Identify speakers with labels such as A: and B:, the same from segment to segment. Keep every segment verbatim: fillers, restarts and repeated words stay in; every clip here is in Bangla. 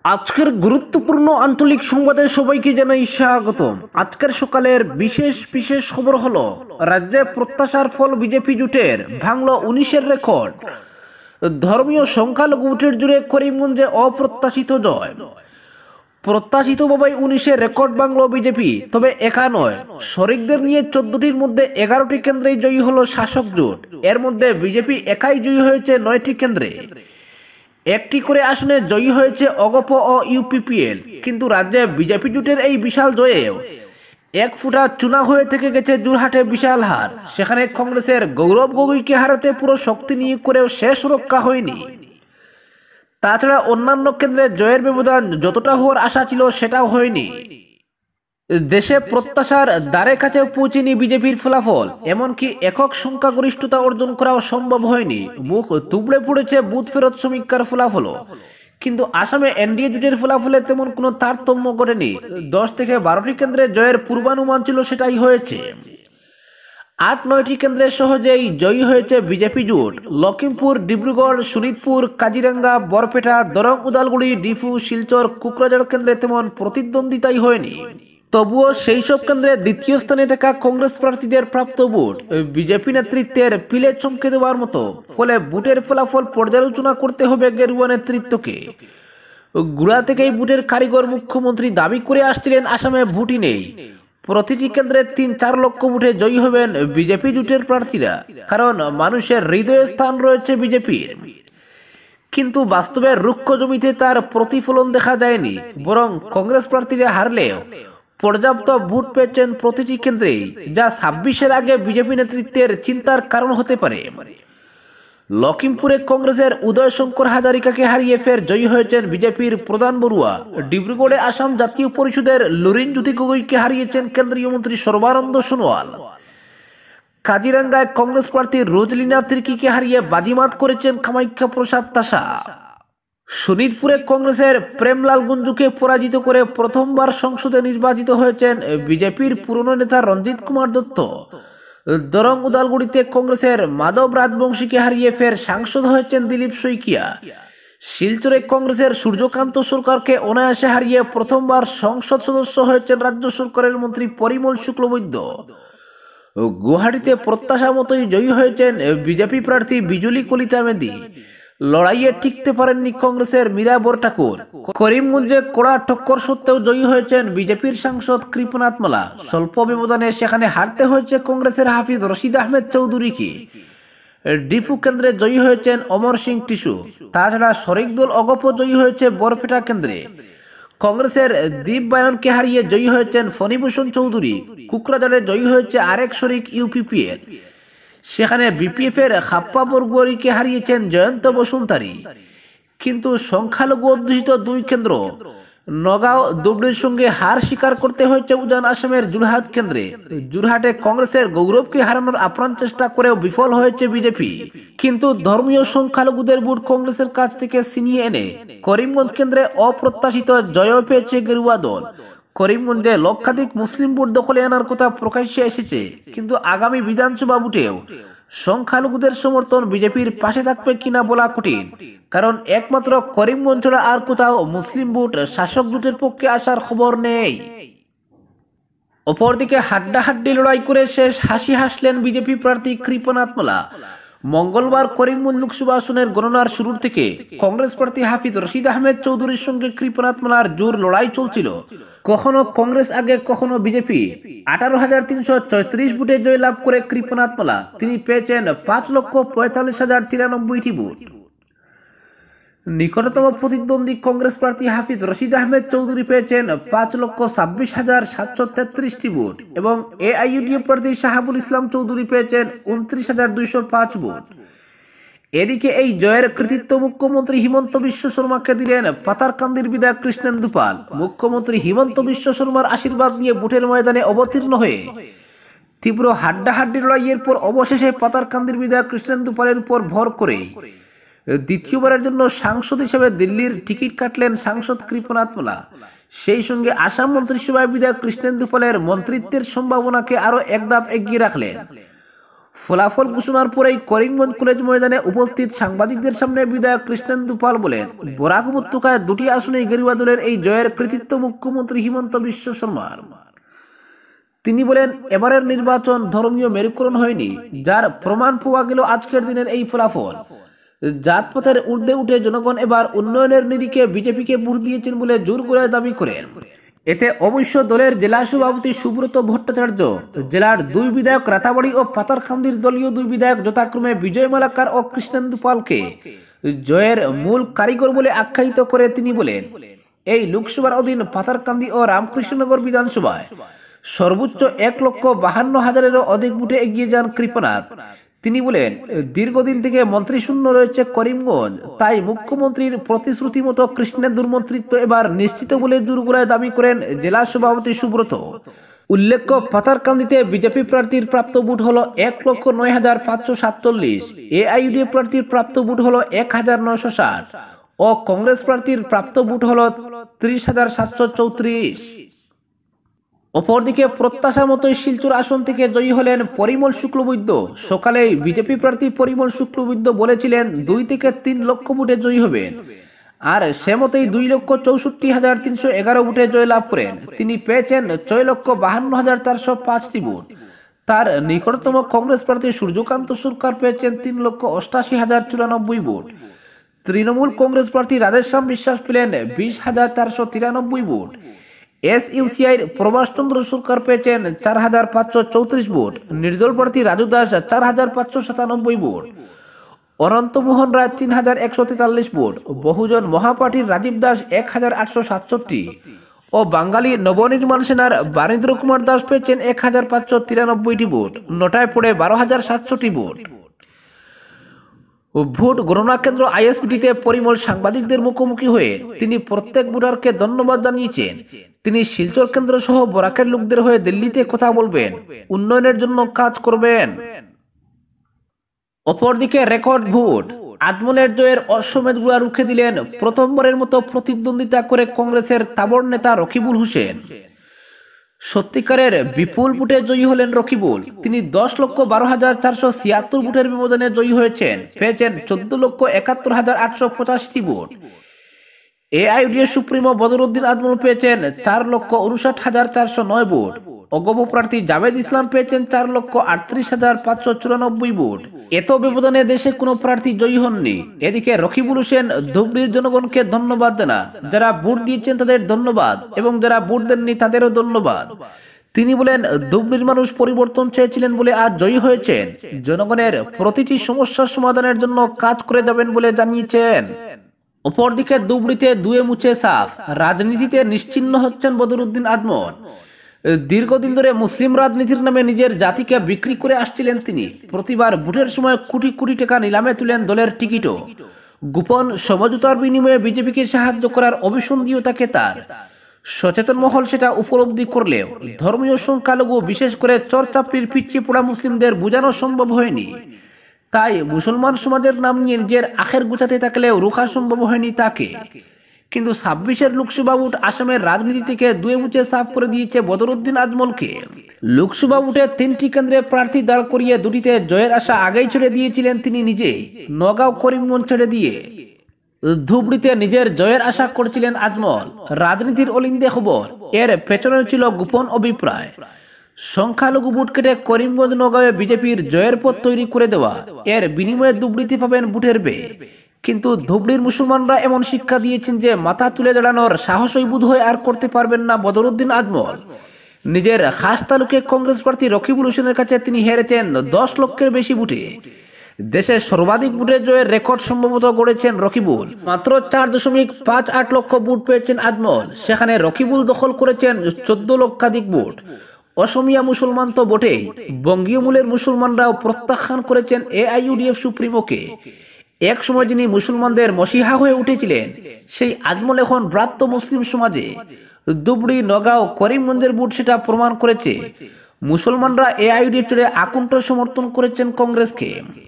A: আজকের গুরুত্বপূর্ণ আঞ্চলিক সংবাদে সবাইকে জানাই স্বাগতম। আজকের সকালের বিশেষ বিশেষ খবর হলো, রাজ্যে প্রত্যাশার ফল বিজেপি জোটের, ভাঙল উনিশের রেকর্ড। ধর্মীয় সংখ্যালঘু ভোটের জুড়ে করিমগঞ্জে অপ্রত্যাশিত জয়। প্রত্যাশিতভাবে উনিশের রেকর্ড ভাঙল বিজেপি, তবে একা নয়, শরিকদের নিয়ে চোদ্দটির মধ্যে এগারোটি কেন্দ্রেই জয়ী হলো শাসক জোট। এর মধ্যে বিজেপি একাই জয়ী হয়েছে নয়টি কেন্দ্রে, একটি করে আসনে জয়ী হয়েছে অগপ ও ইউপিপিএল। কিন্তু রাজ্যে বিজেপি জোটের এই বিশাল জয়েও এক ফুটা চুনা হয়ে থেকে গেছে জোরহাটে বিশাল হার। সেখানে কংগ্রেসের গৌরব গগৈকে হারাতে পুরো শক্তি নিয়োগ করেও শেষ রক্ষা হয়নি। তাছাড়া অন্যান্য কেন্দ্রে জয়ের ব্যবধান যতটা হওয়ার আশা ছিল সেটাও হয়নি। দেশে প্রত্যাশার দ্বারে কাছে পৌঁছেনি বিজেপির ফলাফল, এমনকি একক সংখ্যাগরিষ্ঠতা অর্জন করাও সম্ভব হয়নি। মুখ তুবড়ে পড়েছে বুথ ফেরত সমীক্ষার ফলাফল। কিন্তু আসামে এনডিএ জোটের ফলাফলে তেমন কোনো তারতম্য ঘটেনি। দশ থেকে বারোটি কেন্দ্রে জয়ের পূর্বানুমান ছিল, সেটাই হয়েছে। আট নয়টি কেন্দ্রে সহজেই জয়ী হয়েছে বিজেপি জোট। লখিমপুর, ডিব্রুগড়, শোনিতপুর, কাজিরাঙ্গা, বরপেটা, দরং, উদালগুড়ি, ডিফু, শিলচর, কুকরাঝাড় কেন্দ্রে তেমন প্রতিদ্বন্দ্বিতাই হয়নি। তবুও সেই সব কেন্দ্রে দ্বিতীয় স্থানে থাকা কংগ্রেস প্রার্থীদের প্রাপ্ত ভোট বিজেপি নেতৃত্বের পিলে চমকে দেওয়ার মতো। ফলে ভোটের ফলাফল পর্যালোচনা করতে হবে গেরুয়া নেতৃত্বকে। গোড়া থেকেই ভোটের কারিগর মুখ্যমন্ত্রী দাবি করে আসছিলেন আসামে ভোটই নেই। প্রতিটি কেন্দ্রে তিন চার লক্ষ ভোটে জয়ী হবেন বিজেপি জোটের প্রার্থীরা, কারণ মানুষের হৃদয়ে স্থান রয়েছে বিজেপির। কিন্তু বাস্তবে রুক্ষ জমিতে তার প্রতিফলন দেখা যায়নি। বরং কংগ্রেস প্রার্থীরা হারলেও পর্যাপ্ত ভোট পেয়েছেন প্রতিটি কেন্দ্রে, যা ছাব্বিশের আগে বিজেপি নেতৃত্বের চিন্তার কারণ হতে পারে। লখিমপুরে কংগ্রেসের উদয় শঙ্কর হাজারিকাকে হারিয়ে ফের জয়ী হয়েছেন বিজেপির প্রধান বড়ুয়া। ডিব্রুগড়ে আসাম জাতীয় পরিষদের লুরিন জ্যোতি গগৈকে হারিয়েছেন কেন্দ্রীয় মন্ত্রী সর্বানন্দ সোনোয়াল। কাজিরাঙ্গায় কংগ্রেস প্রার্থী রোজলিনা তির্কিকে হারিয়ে বাজিমাত করেছেন কামাখ্যা প্রসাদ তাসা। শোনিতপুরে কংগ্রেসের প্রেমলাল গুঞ্জুকে পরাজিত করে প্রথমবার সংসদে নির্বাচিত হয়েছেন বিজেপির পুরনো নেতা রঞ্জিত কুমার দত্ত। দরং উদালগুড়িতে কংগ্রেসের মাধব রাজবংশীকে হারিয়ে ফের সাংসদ হয়েছেন দিলীপ শইকিয়া। শিলচরে কংগ্রেসের সূর্যকান্ত সরকারকে অনায়াসে হারিয়ে প্রথমবার সংসদ সদস্য হয়েছেন রাজ্য সরকারের মন্ত্রী পরিমল শুক্লবৈদ্য। গুয়াহাটিতে প্রত্যাশা মতোই জয়ী হয়েছেন বিজেপি প্রার্থী বিজুলি কলিতা মেদি। লড়াইয়ে টিকতে পারেননি কংগ্রেসের মীরা বরঠাকুর। করিমগঞ্জে কড়া টক্কর সত্ত্বেও জয়ী হয়েছেন বিজেপির সাংসদ কৃপনাথ মালা। স্বল্প ব্যবধানে সেখানে হারতে হয়েছে কংগ্রেসের হাফিজ রশিদ আহমেদ চৌধুরীকে। ডিফু কেন্দ্রে জয়ী হয়েছেন অমর সিং টিসু। তাছাড়া শরিক দল অগপ জয়ী হয়েছে বরপেটা কেন্দ্রে। কংগ্রেসের দীপ বায়নকে হারিয়ে জয়ী হয়েছেন ফণীভূষণ চৌধুরী। কুকরাঝাড়ে জয়ী হয়েছে আরেক শরিক ইউপিপিএল। সেখানে বিপিএফ এর খাপ্পা বরগুয়ারিকে হারিয়েছেন জয়ন্ত বসুন্তারী। কিন্তু সংখ্যালঘু অধ্যুষিত দুই কেন্দ্র নগাঁও ধুবড়ির সঙ্গে হার স্বীকার করতে হয়েছে উজান আসামের জোরহাট কেন্দ্রে। জোরহাটে কংগ্রেসের গৌরবকে হারানোর আপ্রাণ চেষ্টা করেও বিফল হয়েছে বিজেপি। কিন্তু ধর্মীয় সংখ্যালঘুদের ভোট কংগ্রেসের কাছ থেকে ছিনিয়ে এনে করিমগঞ্জ কেন্দ্রে অপ্রত্যাশিত জয় পেয়েছে গেরুয়া দল। করিমগঞ্জে লক্ষাধিক মুসলিম ভোট দখলে আনার কথা প্রকাশ্যে এসেছে, কিন্তু আগামী বিধানসভা ভোটেও সংখ্যালঘুদের সমর্থন বিজেপির পাশে থাকবে কিনা বলা কঠিন, কারণ একমাত্র করিমগঞ্জ ছাড়া আর কোথাও মুসলিম ভোট শাসক জোটের পক্ষে আসার খবর নেই। অপরদিকে হাড্ডাহাড্ডি লড়াই করে শেষ হাসি হাসলেন বিজেপি প্রার্থী কৃপনাথ মালা। মঙ্গলবার করিমগঞ্জ লোকসভা আসনের গণনার শুরুর থেকে কংগ্রেস প্রার্থী হাফিজ রশিদ আহমেদ চৌধুরীর সঙ্গে কৃপনাথ মালার জোর লড়াই চলছিল। কখনো কংগ্রেস আগে কখনো বিজেপি। আঠারো হাজার তিনশো চৌত্রিশ ভোটে জয়লাভ করে কৃপনাথ মালা তিনি পেয়েছেন পাঁচ লক্ষ পঁয়তাল্লিশ হাজার তিরানব্বইটি ভোট। নিকটতম প্রতিদ্বন্দ্বী কংগ্রেস প্রার্থী হাফিজ রশিদ আহমেদ চৌধুরী পেয়েছেন পাঁচ লক্ষ ছাব্বিশ হাজার সাতশো তেত্রিশটি ভোট এবং এআইইউডিএফ প্রার্থী শাহাবুল ইসলাম চৌধুরী পেয়েছেন উনত্রিশ হাজার দুইশো পাঁচ ভোট। এদিকে এই জয়ের কৃতিত্ব মুখ্যমন্ত্রী হিমন্ত বিশ্ব শর্মাকে দিলেন পাতারকান্দির বিধায়ক কৃষ্ণেন্দু পাল। মুখ্যমন্ত্রী হিমন্ত বিশ্ব শর্মার আশীর্বাদ নিয়ে ভোটের ময়দানে অবতীর্ণ হয়ে তীব্র হাড্ডাহাড্ডি লড়াইয়ের পর অবশেষে পাতারকান্দির বিধায়ক কৃষ্ণেন্দু পালের উপর ভর করে দ্বিতীয়বারের জন্য সাংসদ হিসেবে দিল্লির টিকিট কাটলেন সাংসদ কৃপনাথ মালা। সেই সঙ্গে আসাম মন্ত্রিসভায় বিধায়ক কৃষ্ণেন্দু পালের মন্ত্রিত্বের সম্ভাবনাকে আরো এক ধাপ এগিয়ে রাখলেন। ফলাফল ঘোষণার পরেই করিমগঞ্জ কলেজ ময়দানে উপস্থিত সাংবাদিকদের সামনে বিধায়ক কৃষ্ণেন্দু পাল বলেন, বরাক উপত্যকায় দুটি আসনে গেরুয়া দলের এই জয়ের কৃতিত্ব মুখ্যমন্ত্রী হিমন্ত বিশ্ব শর্মার। তিনি বলেন, এবারের নির্বাচন ধর্মীয় মেরুকরণ হয়নি, যার প্রমাণ পাওয়া গেল আজকের দিনের এই ফলাফল। জাতপাতের ঊর্ধ্বে উঠে জনগণ এবার উন্নয়নের নিরিখে বিজেপিকে ভোট দিয়েছেন বলে জোর করে দাবি করেন। এতে অবশ্য দলের জেলা সভাপতি সুব্রত ভট্টাচার্য, জেলার দুই বিধায়ক রাতাবাড়ী ও পাতারকান্দির দলীয় দুই বিধায়ক যথাক্রমে বিজয় মালাকার ও কৃষ্ণেন্দু পালকে জয়ের মূল কারিগর বলে আখ্যায়িত করে তিনি বলেন, এই লোকসভার অধীন পাতারকান্দি ও রামকৃষ্ণনগর বিধানসভায় সর্বোচ্চ এক লক্ষ বাহান্ন হাজারেরও অধিক ভোটে এগিয়ে যান কৃপনাথ। তিনি বলেন, দীর্ঘদিন থেকে মন্ত্রীশূন্য রয়েছে করিমগঞ্জ, তাই মুখ্যমন্ত্রীর প্রতিশ্রুতি মতো কৃষ্ণেন্দুর মন্ত্রিত্ব এবার নিশ্চিত বলে জোরগোড়ায় দাবি করেন জেলা সভাপতি সুব্রত। উল্লেখ্য, পাতারকান্দিতে বিজেপি প্রার্থীর প্রাপ্ত ভোট হলো এক লক্ষ নয় হাজার পাঁচশো সাতচল্লিশ, এআইইউডিএফ প্রার্থীর প্রাপ্ত ভোট হলো এক হাজার নয়শো ষাট ও কংগ্রেস প্রার্থীর প্রাপ্ত ভোট হলো ত্রিশ হাজার সাতশো চৌত্রিশ। অপরদিকে প্রত্যাশা মতোই শিলচর আসন থেকে জয়ী হলেন পরিমল শুক্লবৈদ্য। সকালে বিজেপি প্রার্থী পরিমল শুক্লবৈদ্য বলেছিলেন দুই থেকে তিন লক্ষ ভোটে জয়ী হবেন, আর সে মতেই দুই লক্ষ চৌষট্টি হাজার তিনশো এগারো ভোটে জয় লাভ করেন। তিনি পেয়েছেন ছয় লক্ষ বাহান্ন হাজার চারশো পাঁচটি ভোট। তার নিকটতম কংগ্রেস প্রার্থী সূর্যকান্ত সরকার পেয়েছেন তিন লক্ষ অষ্টাশি হাজার চুরানব্বই ভোট। তৃণমূল কংগ্রেস প্রার্থী রাধেশ্যাম বিশ্বাস পেলেন বিশ হাজার চারশো তিরানব্বই ভোট। এস ইউসিআইর প্রভাস চন্দ্র সরকার পেয়েছেন চার হাজার পাঁচশো চৌত্রিশ ভোট। নির্দল প্রার্থী রাজু দাস চার হাজার পাঁচশো সাতানব্বই ভোট। অনন্তমোহন রায় তিন হাজার একশো তেতাল্লিশ ভোট। বহুজন মহাপার্টির রাজীব দাস এক হাজার আটশো সাতষট্টি ও বাঙালি নবনির্মাণ সেনার বারীন্দ্র কুমার দাস পেয়েছেন এক হাজার পাঁচশো তিরানব্বইটি ভোট। নটায় পড়ে বারো হাজার সাতশোটি ভোট। ভোট গণনা কেন্দ্র আইএসবিটিতে পরিমল সাংবাদিকদের মুখোমুখি হয়ে তিনি প্রত্যেক ভোটারকে ধন্যবাদ জানিয়েছেন। তিনি শিলচর কেন্দ্র সহ বরাকের লোকদের হয়ে দিল্লিতে কথা বলবেন, উন্নয়নের জন্য কাজ করবেন। অপরদিকে রেকর্ড ভোট, আজমলের জয়ের অশ্বমেধ গুড়া রুখে দিলেন প্রথমবারের মতো প্রতিদ্বন্দ্বিতা করে কংগ্রেসের তাবড় নেতা রকিবুল হোসেন। সত্যিকারের বিপুল ভোটে জয়ী হলেন রকিবুল। তিনি দশ লক্ষ বারো হাজার চারশো ছিয়াত্তর ভোটের ব্যবধানে জয়ী হয়েছেন, পেয়েছেন চোদ্দ লক্ষ একাত্তর হাজার আটশো পঁচাশিটি ভোট। এআইইউডিএফ সুপ্রিমো বদরুদ্দিন আজমল পেয়েছেন চার লক্ষ উনষাট হাজার চারশো নয় ভোট। অগপ প্রার্থী জাভেদ ইসলাম পেয়েছেন চার লক্ষ আটত্রিশ হাজার পাঁচশো চুরানব্বই ভোট। এত ব্যবধানে দেশে কোনো প্রার্থী জয়ী হননি। এদিকে রকিবুল হোসেন ধুবড়ির জনগণকে ধন্যবাদ জানান, যারা ভোট দিয়েছেন তাদের ধন্যবাদ এবং যারা ভোট দেননি তাদেরও ধন্যবাদ। তিনি বলেন, ধুবড়ির মানুষ পরিবর্তন চেয়েছিলেন বলে আজ জয়ী হয়েছেন। জনগণের প্রতিটি সমস্যার সমাধানের জন্য কাজ করে যাবেন বলে জানিয়েছেন। অপরদিকে ধুবড়িতে দুয়ে মুছে সাফ, রাজনীতিতে নিশ্চিহ্ন হচ্ছেন বদরুদ্দিন আজমল। দীর্ঘদিন ধরে মুসলিম রাজনীতির নামে নিজের জাতিকে বিক্রি করে আসছিলেন তিনি। প্রতিবার ভোটের সময় কোটি কোটি টাকা নিলামে তুলেন দলের টিকিটও। গোপন সমঝোতার বিনিময়ে বিজেপিকে সাহায্য করার অভিসন্ধিও তার। সচেতন মহল সেটা উপলব্ধি করলেও ধর্মীয় সংখ্যালঘু, বিশেষ করে চরচাপড়ির পিছিয়ে পড়া মুসলিমদের বোঝানো সম্ভব হয়নি। তাই মুসলমান সমাজের নাম নিয়ে নিজের আখের গুছাতে থাকলেও রোখা সম্ভব হয়নি তাকে। কিন্তু ছাব্বিশের লোকসভা ভোট আসামের রাজনীতি থেকে দুয়ে মুছে সাফ করে দিয়েছে বদরুদ্দিন আজমলকে। লোকসভা ভোটে তিনটি কেন্দ্রে প্রার্থী দাঁড় করিয়ে দুটিতে জয়ের আশা আগেই ছেড়ে দিয়েছিলেন তিনি নিজেই, নগাঁও করিমগঞ্জ ছেড়ে দিয়ে। ধুবড়িতে নিজের জয়ের আশা করছিলেন আজমল। রাজনীতির অলিন্দে খবর, এর পেছনে ছিল গোপন অভিপ্রায়। সংখ্যালঘু ভোট কেটে করিমগঞ্জ নগাঁওয়ে বিজেপির জয়ের পথ তৈরি করে দেওয়া, এর বিনিময়ে ধুবড়িতে পাবেন ভোটের ব্যয়। কিন্তু ধুবড়ির মুসলমানরা এমন শিক্ষা দিয়েছেন যে মাথা তুলে দাঁড়ানোর সাহসই বোধ হয় আর করতে পারবেন না বদরুদ্দিন আজমল। নিজের খাস তালুকে কংগ্রেস প্রার্থী রকিবুল হোসেনের কাছে তিনি হেরেছেন দশ লক্ষের বেশি ভোটে। দেশের সর্বাধিক ভোটে জয়ের রেকর্ড সম্ভবত গড়েছেন রকিবুল। মাত্র চার দশমিক পাঁচ আট লক্ষ ভোট পেয়েছেন আজমল, সেখানে রকিবুল দখল করেছেন চোদ্দ লক্ষাধিক ভোট। অসমিয়া মুসলমান তো বটেই, বঙ্গীয় মূলের মুসলমানরাও প্রত্যাখ্যান করেছেন এআইইউডিএফ সুপ্রিমোকে। এক সময় যিনি মুসলমানদের মসিহা হয়ে উঠেছিলেন, সেই আজমল এখন ব্রাত্য মুসলিম সমাজে। ধুবড়ি, নগাঁও, করিমগঞ্জের ভোট সেটা প্রমাণ করেছে। মুসলমানরা এআইইউডিএফ ছেড়ে আকুণ্ঠ সমর্থন করেছেন কংগ্রেসকে।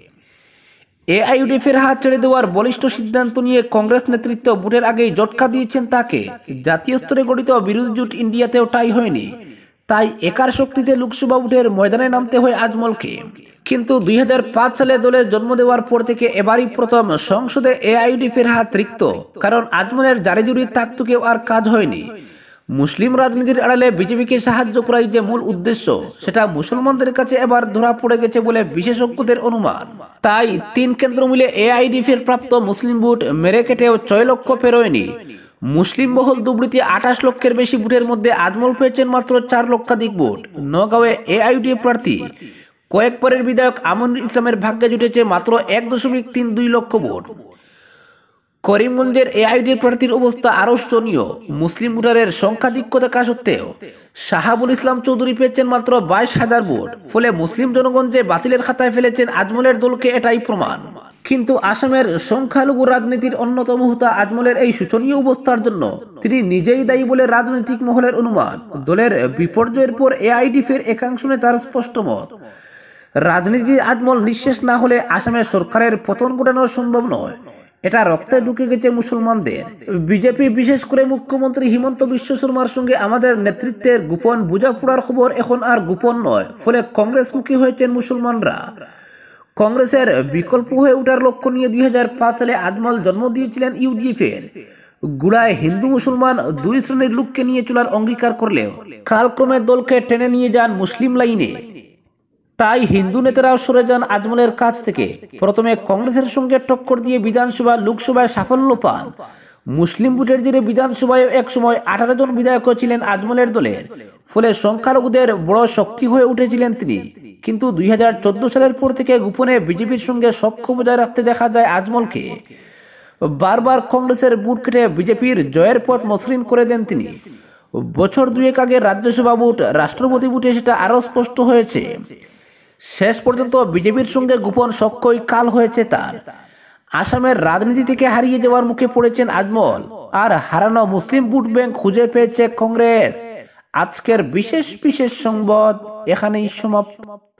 A: এআইইউডিএফ এর হাত ছেড়ে দেওয়ার বলিষ্ঠ সিদ্ধান্ত নিয়ে কংগ্রেস নেতৃত্ব ভোটের আগেই জটকা দিয়েছেন তাকে। জাতীয় স্তরে গঠিত বিরোধী জোট ইন্ডিয়াতেও টাই হয়নি। তাই একার শক্তিতে লোকসভা ভোটের ময়দানে নামতে হয় আজমলকে। কিন্তু দুই হাজার পাঁচ সালে দলের জন্ম দেওয়ার পর থেকে এবারই প্রথম সংসদে এআইইউডিএফের হাত রিক্ত, কারণ আজমলের জারিজুরি থাকতুকেও আর কাজ হয়নি। মুসলিম রাজনীতির আড়ালে বিজেপিকে সাহায্য করাই যে মূল উদ্দেশ্য, সেটা মুসলমানদের কাছে এবার ধরা পড়ে গেছে বলে বিশেষজ্ঞদের অনুমান। তাই তিন কেন্দ্র মিলে এআইইউডিএফের প্রাপ্ত মুসলিম ভোট মেরে কেটেও ছয় লক্ষ পেরোয়নি। মুসলিম বহুল দুবৃত্তি আঠাশ লক্ষের বেশি ভোটের মধ্যে আজমল পেয়েছেন মাত্র চার লক্ষাধিক ভোট। নগাঁওয়ে এআইইউডিএফ প্রার্থী কয়েকবারের বিধায়ক আমিনুল ইসলামের ভাগ্যে জুটেছে মাত্র এক দশমিক তিন দুই লক্ষ ভোট। করিমগঞ্জের এআইইউডিএফ প্রার্থীর অবস্থা আরো শোচনীয়। মুসলিম ভোটারের সংখ্যাধিক্য থাকা সত্ত্বেও শাহাবুল ইসলাম চৌধুরী পেয়েছেন মাত্র বাইশ হাজার ভোট। ফলে মুসলিম জনগণ যে বাতিলের খাতায় ফেলেছেন আজমলের দলকে, এটাই প্রমাণ। কিন্তু আসামের সংখ্যালঘু রাজনীতির অন্যতম হোতা আজমলের এই শোচনীয় অবস্থার জন্য তিনি নিজেই দায়ী বলে রাজনৈতিক মহলের অনুমান। দলের বিপর্যয়ের পর এআইইউডিএফের একাংশ নেতার স্পষ্ট মত, রাজনীতি আজমল নিঃশেষ না হলে আসামের সরকারের পতন ঘটানো সম্ভব নয়। এটা রক্তে ঢুকে গেছে মুসলমানদের। বিজেপি, বিশেষ করে মুখ্যমন্ত্রী হিমন্ত বিশ্ব শর্মার সঙ্গে আমাদের নেতৃত্বের গোপন বোঝাপড়ার খবর এখন আর গোপন নয়। ফলে কংগ্রেসমুখী হয়েছেন মুসলমানরা। কংগ্রেসের বিকল্প হয়ে ওঠার লক্ষ্য নিয়ে দুই হাজার পাঁচ সালে আজমল জন্ম দিয়েছিলেন ইউডিএফের। গুড়ায় হিন্দু মুসলমান দুই শ্রেণীর লোককে নিয়ে চলার অঙ্গীকার করলেও কালক্রমে দলকে টেনে নিয়ে যান মুসলিম লাইনে। তাই হিন্দু নেতারাও সরে যান আজমলের কাছ থেকে। প্রথমে কংগ্রেসের সঙ্গে টক্কর দিয়ে বিধানসভা লোকসভায় সাফল্য পান। মুসলিম ভোটের জেরে বিধানসভায় এক সময় আঠারো জন বিধায়ক ছিলেন আজমলের দলের। ফলে সংখ্যালঘুদের বড় শক্তি হয়ে উঠেছিলেন তিনি। কিন্তু দুই হাজার চোদ্দ সালের পর থেকে গোপনে বিজেপির সঙ্গে সখ্য বজায় রাখতে দেখা যায় আজমলকে। বারবার কংগ্রেসের বুট কেটে বিজেপির জয়ের পথ মসৃণ করে দেন তিনি। বছর দুয়েক আগে রাজ্যসভা ভোট, রাষ্ট্রপতি ভোটে সেটা আরো স্পষ্ট হয়েছে। শেষ পর্যন্ত বিজেপির সঙ্গে গোপন সখ্যই কাল হয়েছে তার। আসামের রাজনীতি থেকে হারিয়ে যাওয়ার মুখে পড়েছেন আজমল, আর হারানো মুসলিম ভোট ব্যাংক খুঁজে পেয়েছে কংগ্রেস। আজকের বিশেষ বিশেষ সংবাদ এখানেই সমাপ্ত।